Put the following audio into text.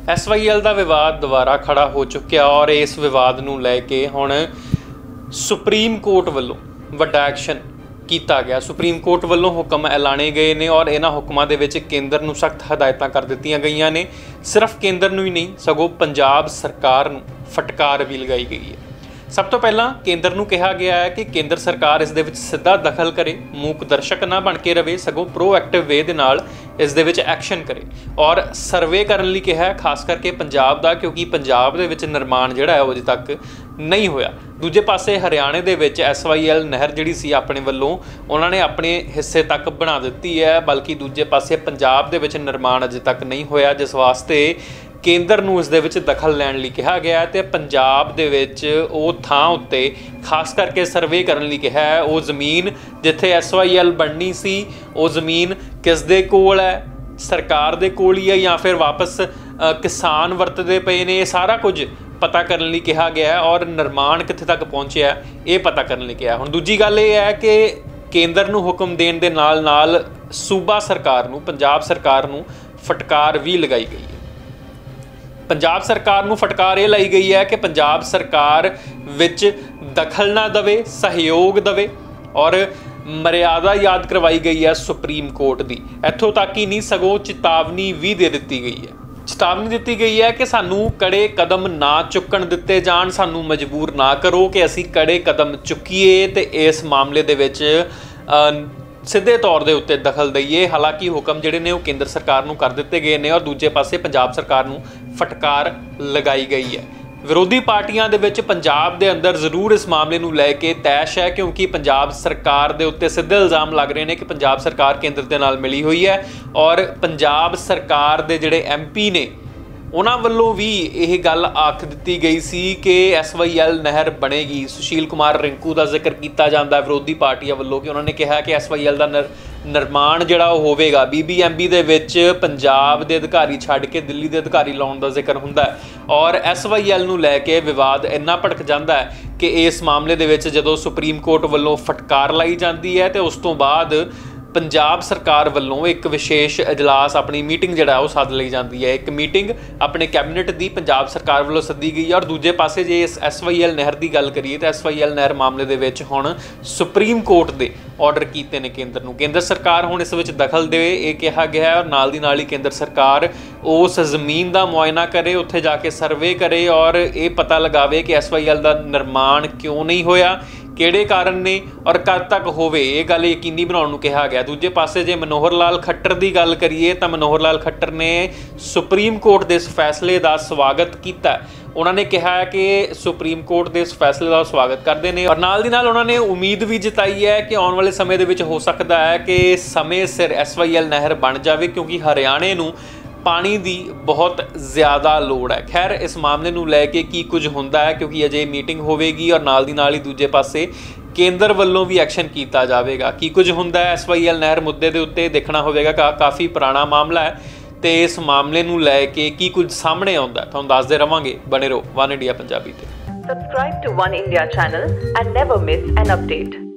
SYL ਦਾ ਵਿਵਾਦ ਦੁਬਾਰਾ ਖੜਾ ਹੋ ਚੁੱਕਿਆ ਔਰ ਇਸ ਵਿਵਾਦ ਨੂੰ ਲੈ ਕੇ ਹੁਣ ਸੁਪਰੀਮ ਕੋਰਟ ਵੱਲੋਂ ਵੱਡਾ ਐਕਸ਼ਨ ਕੀਤਾ ਗਿਆ। ਸੁਪਰੀਮ ਕੋਰਟ ਵੱਲੋਂ ਹੁਕਮ ਐਲਾਨੇ ਗਏ ਨੇ ਔਰ ਇਹਨਾਂ ਹੁਕਮਾਂ ਦੇ ਵਿੱਚ ਕੇਂਦਰ ਨੂੰ ਸਖਤ ਹਦਾਇਤਾਂ ਕਰ ਦਿੱਤੀਆਂ ਗਈਆਂ ਨੇ। ਸਿਰਫ ਕੇਂਦਰ ਨੂੰ ਹੀ ਨਹੀਂ ਸਗੋਂ ਪੰਜਾਬ ਸਰਕਾਰ ਨੂੰ ਫਟਕਾਰ ਵੀ ਲਗਾਈ ਗਈ ਹੈ। ਸਭ ਤੋਂ ਪਹਿਲਾਂ ਕੇਂਦਰ ਨੂੰ ਕਿਹਾ ਗਿਆ ਹੈ ਕਿ ਕੇਂਦਰ ਸਰਕਾਰ ਇਸ ਦੇ ਵਿੱਚ ਸਿੱਧਾ ਦਖਲ ਕਰੇ, ਮੂਕ ਦਰਸ਼ਕ ਨਾ ਬਣ ਕੇ ਰਵੇ, ਸਗੋਂ ਪ੍ਰੋਐਕਟਿਵ ਵੇ ਦੇ ਨਾਲ ਇਸ ਦੇ ਵਿੱਚ ਐਕਸ਼ਨ ਕਰੇ ਔਰ ਸਰਵੇ ਕਰਨ ਲਈ ਕਿਹਾ ਹੈ, ਖਾਸ ਕਰਕੇ ਪੰਜਾਬ ਦਾ, ਕਿਉਂਕਿ ਪੰਜਾਬ ਦੇ ਵਿੱਚ ਨਿਰਮਾਣ ਜਿਹੜਾ ਹੈ ਉਹ ਅਜੇ ਤੱਕ ਨਹੀਂ ਹੋਇਆ। ਦੂਜੇ ਪਾਸੇ ਹਰਿਆਣੇ ਦੇ ਵਿੱਚ SYL ਨਹਿਰ ਜਿਹੜੀ ਸੀ ਆਪਣੇ ਵੱਲੋਂ ਉਹਨਾਂ ਨੇ ਆਪਣੇ ਹਿੱਸੇ ਤੱਕ ਬਣਾ ਦਿੱਤੀ ਹੈ, ਬਲਕਿ ਦੂਜੇ ਪਾਸੇ ਪੰਜਾਬ ਦੇ ਵਿੱਚ ਨਿਰਮਾਣ ਅਜੇ ਤੱਕ ਨਹੀਂ ਹੋਇਆ, ਜਿਸ ਵਾਸਤੇ ਕੇਂਦਰ ਨੂੰ ਇਸ ਦੇ ਵਿੱਚ ਦਖਲ ਲੈਣ ਲਈ ਕਿਹਾ ਗਿਆ ਤੇ ਪੰਜਾਬ ਦੇ ਵਿੱਚ ਉਹ ਥਾਂ ਉੱਤੇ ਖਾਸ ਕਰਕੇ ਸਰਵੇ ਕਰਨ ਲਈ ਕਿਹਾ ਹੈ। ਉਹ ਜ਼ਮੀਨ ਜਿੱਥੇ SYL ਬਣਨੀ ਸੀ ਉਹ ਜ਼ਮੀਨ ਕਿਸ ਦੇ ਕੋਲ ਹੈ, ਸਰਕਾਰ ਦੇ ਕੋਲ ਹੀ ਹੈ ਜਾਂ ਫਿਰ ਵਾਪਸ ਕਿਸਾਨ ਵਰਤਦੇ ਪਏ ਨੇ, ਇਹ ਸਾਰਾ ਕੁਝ ਪਤਾ ਕਰਨ ਲਈ ਕਿਹਾ ਗਿਆ ਔਰ ਨਿਰਮਾਣ ਕਿੱਥੇ ਤੱਕ ਪਹੁੰਚਿਆ ਇਹ ਪਤਾ ਕਰਨ ਲਈ ਕਿਹਾ। ਹੁਣ ਦੂਜੀ ਗੱਲ ਇਹ ਹੈ ਕਿ ਕੇਂਦਰ ਨੂੰ ਹੁਕਮ ਦੇਣ ਦੇ ਨਾਲ ਨਾਲ ਸੂਬਾ ਸਰਕਾਰ ਨੂੰ, ਪੰਜਾਬ ਸਰਕਾਰ ਨੂੰ ਫਟਕਾਰ ਵੀ ਲਗਾਈ ਗਈ ਹੈ। ਪੰਜਾਬ ਸਰਕਾਰ ਨੂੰ ਫਟਕਾਰ ਇਹ ਲਾਈ ਗਈ ਹੈ ਕਿ ਪੰਜਾਬ ਸਰਕਾਰ ਵਿੱਚ ਦਖਲ ਨਾ ਦੇਵੇ, ਸਹਿਯੋਗ ਦੇਵੇ ਔਰ ਮਰਿਆਦਾ ਯਾਦ ਕਰਵਾਈ ਗਈ ਹੈ ਸੁਪਰੀਮ ਕੋਰਟ ਦੀ। ਇੱਥੋਂ ਤੱਕ ਹੀ ਨਹੀਂ ਸਗੋਂ ਚੇਤਾਵਨੀ ਵੀ ਦੇ ਦਿੱਤੀ ਗਈ ਹੈ। ਚੇਤਾਵਨੀ ਦਿੱਤੀ ਗਈ ਹੈ ਕਿ ਸਾਨੂੰ ਕੜੇ ਕਦਮ ਨਾ ਚੁੱਕਣ ਦਿੱਤੇ ਜਾਣ, ਸਾਨੂੰ ਮਜਬੂਰ ਨਾ ਕਰੋ ਕਿ ਅਸੀਂ ਕੜੇ ਕਦਮ ਚੁੱਕੀਏ ਤੇ ਇਸ ਮਾਮਲੇ ਦੇ ਵਿੱਚ ਸਿੱਧੇ ਤੌਰ ਦੇ ਉੱਤੇ ਦਖਲ ਦਈਏ। ਹਾਲਾਂਕਿ ਹੁਕਮ ਜਿਹੜੇ ਨੇ ਉਹ ਕੇਂਦਰ ਸਰਕਾਰ ਨੂੰ ਕਰ ਦਿੱਤੇ ਗਏ ਨੇ ਔਰ ਦੂਜੇ ਪਾਸੇ ਪੰਜਾਬ ਸਰਕਾਰ ਨੂੰ ਫਟਕਾਰ ਲਗਾਈ ਗਈ ਹੈ। ਵਿਰੋਧੀ ਪਾਰਟੀਆਂ ਦੇ ਵਿੱਚ ਪੰਜਾਬ ਦੇ ਅੰਦਰ ਜ਼ਰੂਰ ਇਸ ਮਾਮਲੇ ਨੂੰ ਲੈ ਕੇ ਤੈਸ਼ ਹੈ, ਕਿਉਂਕਿ ਪੰਜਾਬ ਸਰਕਾਰ ਦੇ ਉੱਤੇ ਸਿੱਧੇ ਇਲਜ਼ਾਮ ਲੱਗ ਰਹੇ ਨੇ ਕਿ ਪੰਜਾਬ ਸਰਕਾਰ ਕੇਂਦਰ ਦੇ ਨਾਲ ਮਿਲੀ ਹੋਈ ਹੈ ਔਰ ਪੰਜਾਬ ਸਰਕਾਰ ਦੇ ਜਿਹੜੇ MP ਨੇ ਉਹਨਾਂ ਵੱਲੋਂ ਵੀ ਇਹ ਗੱਲ ਆਖ ਦਿੱਤੀ ਗਈ ਸੀ ਕਿ SYL ਨਹਿਰ ਬਣੇਗੀ। ਸੁਸ਼ੀਲ ਕੁਮਾਰ ਰਿੰਕੂ ਦਾ ਜ਼ਿਕਰ ਕੀਤਾ ਜਾਂਦਾ ਵਿਰੋਧੀ ਪਾਰਟੀਆਂ ਵੱਲੋਂ ਕਿ ਉਹਨਾਂ ਨੇ ਕਿਹਾ ਕਿ SYL ਦਾ ਨਿਰਮਾਣ ਜਿਹੜਾ ਉਹ ਹੋਵੇਗਾ। BBMB ਦੇ ਵਿੱਚ ਪੰਜਾਬ ਦੇ ਅਧਿਕਾਰੀ ਛੱਡ ਕੇ ਦਿੱਲੀ ਦੇ ਅਧਿਕਾਰੀ ਲਾਉਣ ਦਾ ਜ਼ਿਕਰ ਹੁੰਦਾ ਹੈ ਔਰ SYL ਨੂੰ ਲੈ ਕੇ ਵਿਵਾਦ ਇੰਨਾ ਭੜਕ ਜਾਂਦਾ ਹੈ ਕਿ ਇਸ ਮਾਮਲੇ ਦੇ ਵਿੱਚ ਜਦੋਂ ਸੁਪਰੀਮ ਕੋਰਟ ਵੱਲੋਂ ਫਟਕਾਰ ਲਾਈ ਜਾਂਦੀ ਹੈ ਤੇ ਉਸ ਤੋਂ ਬਾਅਦ ਪੰਜਾਬ ਸਰਕਾਰ ਵੱਲੋਂ ਇੱਕ ਵਿਸ਼ੇਸ਼ ਇਜਲਾਸ, ਆਪਣੀ ਮੀਟਿੰਗ ਜਿਹੜਾ ਉਹ ਸੱਦ ਲਈ ਜਾਂਦੀ ਹੈ। ਇੱਕ ਮੀਟਿੰਗ ਆਪਣੇ ਕੈਬਨਿਟ ਦੀ ਪੰਜਾਬ ਸਰਕਾਰ ਵੱਲੋਂ ਸੱਦੀ ਗਈ ਔਰ ਦੂਜੇ ਪਾਸੇ ਜੇ ਇਸ SYL ਨਹਿਰ ਦੀ ਗੱਲ ਕਰੀਏ ਤਾਂ SYL ਨਹਿਰ ਮਾਮਲੇ ਦੇ ਵਿੱਚ ਹੁਣ ਸੁਪਰੀਮ ਕੋਰਟ ਦੇ ਆਰਡਰ ਕੀਤੇ ਨੇ ਕੇਂਦਰ ਨੂੰ। ਕੇਂਦਰ ਸਰਕਾਰ ਹੁਣ ਇਸ ਵਿੱਚ ਦਖਲ ਦੇਵੇ ਇਹ ਕਿਹਾ ਗਿਆ ਔਰ ਨਾਲ ਦੀ ਨਾਲ ਹੀ ਕੇਂਦਰ ਸਰਕਾਰ ਉਸ ਜ਼ਮੀਨ ਦਾ ਮੁਆਇਨਾ ਕਰੇ, ਉੱਥੇ ਜਾ ਕੇ ਸਰਵੇ ਕਰੇ ਔਰ ਇਹ ਪਤਾ ਲਗਾਵੇ ਕਿ SYL ਦਾ ਨਿਰਮਾਣ ਕਿਉਂ ਨਹੀਂ ਹੋਇਆ, ਕਿਹੜੇ ਕਾਰਨ ਨੇ ਔਰ ਕਦ ਤੱਕ ਹੋਵੇ, ਇਹ ਗੱਲ ਯਕੀਨੀ ਬਣਾਉਣ ਨੂੰ ਕਿਹਾ ਗਿਆ। ਦੂਜੇ ਪਾਸੇ ਜੇ ਮਨੋਹਰ ਲਾਲ ਖੱਟਰ ਦੀ ਗੱਲ ਕਰੀਏ ਤਾਂ ਮਨੋਹਰ ਲਾਲ ਖੱਟਰ ਨੇ ਸੁਪਰੀਮ ਕੋਰਟ ਦੇ ਇਸ ਫੈਸਲੇ ਦਾ ਸਵਾਗਤ ਕੀਤਾ। ਉਹਨਾਂ ਨੇ ਕਿਹਾ ਹੈ ਕਿ ਸੁਪਰੀਮ ਕੋਰਟ ਦੇ ਇਸ ਫੈਸਲੇ ਦਾ ਸਵਾਗਤ ਕਰਦੇ ਨੇ ਔਰ ਨਾਲ ਦੀ ਨਾਲ ਉਹਨਾਂ ਨੇ ਉਮੀਦ ਵੀ ਜਤਾਈ ਹੈ ਕਿ ਆਉਣ ਵਾਲੇ ਸਮੇਂ ਦੇ ਵਿੱਚ ਹੋ ਸਕਦਾ ਹੈ ਕਿ ਸਮੇਂ ਸਿਰ SYL ਨਹਿਰ ਬਣ ਜਾਵੇ, ਕਿਉਂਕਿ ਹਰਿਆਣੇ ਨੂੰ ਪਾਣੀ ਦੀ ਬਹੁਤ ਜ਼ਿਆਦਾ ਲੋੜ ਹੈ। ਖੈਰ ਇਸ ਮਾਮਲੇ ਨੂੰ ਲੈ ਕੇ ਕੀ ਕੁਝ ਹੁੰਦਾ ਹੈ, ਕਿਉਂਕਿ ਅਜੇ ਮੀਟਿੰਗ ਹੋਵੇਗੀ ਔਰ ਨਾਲ ਦੀ ਨਾਲ ਹੀ ਦੂਜੇ ਪਾਸੇ ਕੇਂਦਰ ਵੱਲੋਂ ਵੀ ਐਕਸ਼ਨ ਕੀਤਾ ਜਾਵੇਗਾ। ਕੀ ਕੁਝ ਹੁੰਦਾ ਹੈ SYL ਨਹਿਰ ਮੁੱਦੇ ਦੇ ਉੱਤੇ ਦੇਖਣਾ ਹੋਵੇਗਾ। ਕਾਫੀ ਪੁਰਾਣਾ ਮਾਮਲਾ ਹੈ ਤੇ ਇਸ ਮਾਮਲੇ ਨੂੰ ਲੈ ਕੇ ਕੀ ਕੁਝ ਸਾਹਮਣੇ ਆਉਂਦਾ ਤੁਹਾਨੂੰ ਦੱਸਦੇ ਰਵਾਂਗੇ। ਬਣੇ ਰਹੋ ਵਨ ਇੰਡੀਆ ਪੰਜਾਬੀ ਤੇ। Subscribe to One India channel and never miss an update.